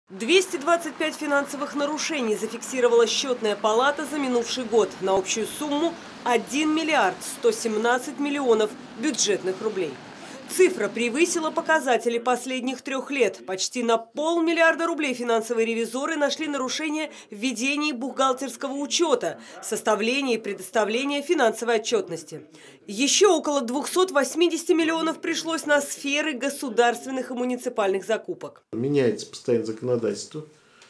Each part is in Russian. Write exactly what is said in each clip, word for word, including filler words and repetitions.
двести двадцать пять финансовых нарушений зафиксировала счетная палата за минувший год на общую сумму один миллиард сто семнадцать миллионов бюджетных рублей. Цифра превысила показатели последних трех лет. Почти на полмиллиарда рублей финансовые ревизоры нашли нарушения в ведении бухгалтерского учета, составлении и предоставлении финансовой отчетности. Еще около двухсот восьмидесяти миллионов пришлось на сферы государственных и муниципальных закупок. Меняется постоянно законодательство.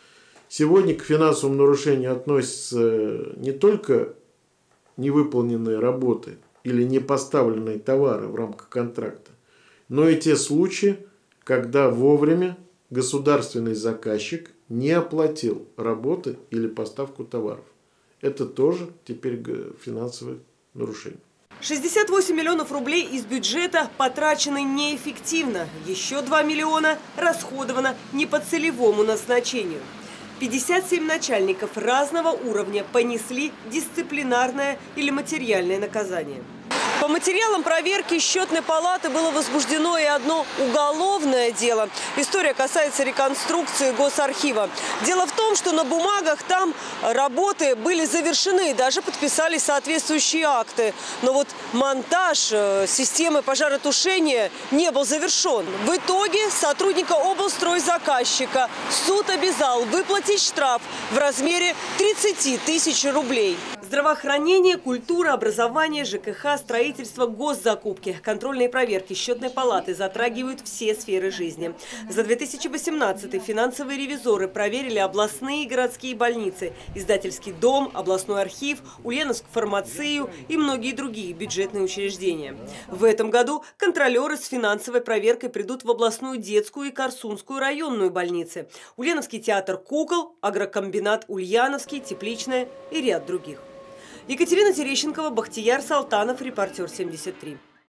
Сегодня к финансовым нарушениям относятся не только невыполненные работы или не поставленные товары в рамках контракта, но и те случаи, когда вовремя государственный заказчик не оплатил работы или поставку товаров. Это тоже теперь финансовое нарушение. шестьдесят восемь миллионов рублей из бюджета потрачены неэффективно. Еще два миллиона расходовано не по целевому назначению. пятьдесят семь начальников разного уровня понесли дисциплинарное или материальное наказание. По материалам проверки счетной палаты было возбуждено и одно уголовное дело. История касается реконструкции Госархива. Дело в том, что на бумагах там работы были завершены, даже подписали соответствующие акты. Но вот монтаж системы пожаротушения не был завершен. В итоге сотрудника облстройзаказчика суд обязал выплатить штраф в размере тридцати тысяч рублей. Здравоохранение, культура, образование, ЖКХ, строительство, госзакупки, контрольные проверки счетной палаты затрагивают все сферы жизни. За две тысячи восемнадцатый финансовые ревизоры проверили областные и городские больницы, издательский дом, областной архив, Ульяновскую фармацию и многие другие бюджетные учреждения. В этом году контролеры с финансовой проверкой придут в областную детскую и Корсунскую районную больницы, Ульяновский театр кукол, агрокомбинат Ульяновский, Тепличная и ряд других. Екатерина Терещенкова, Бахтияр Салтанов, Репортер семьдесят три.